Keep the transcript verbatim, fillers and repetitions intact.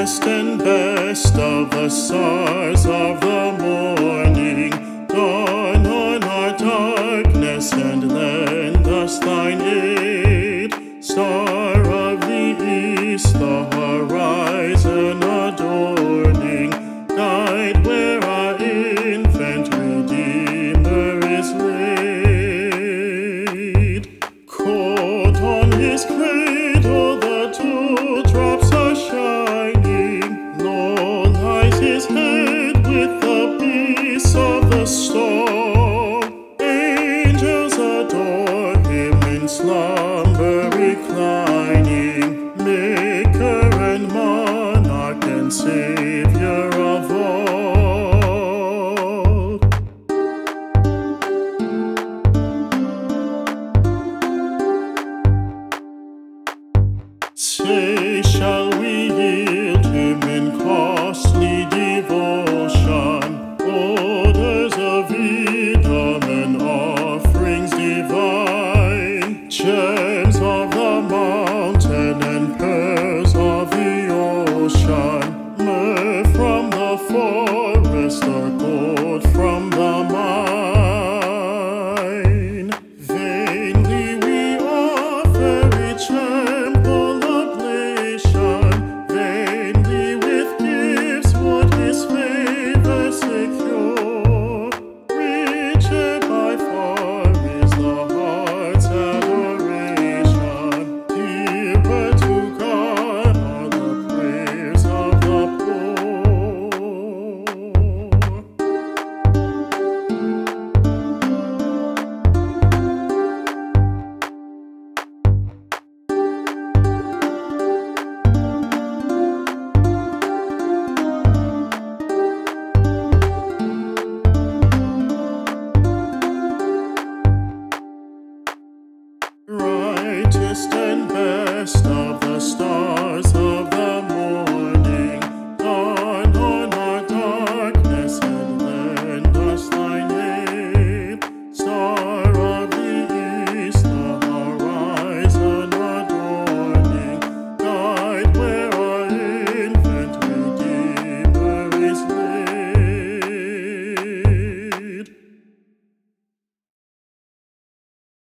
Brightest and best of the stars of the morning, dawn on our darkness and lend us thine aid. Star of the east, the horizon adorning, guide where our infant Redeemer is laid. Cold on his cradle the dew drops are shining, low lies his head with the